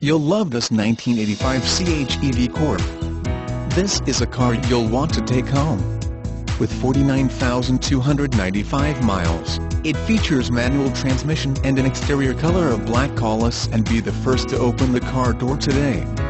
You'll love this 1985 CHEV CORV. This is a car you'll want to take home. With 49,295 miles, it features manual transmission and an exterior color of black. Call us and be the first to open the car door today.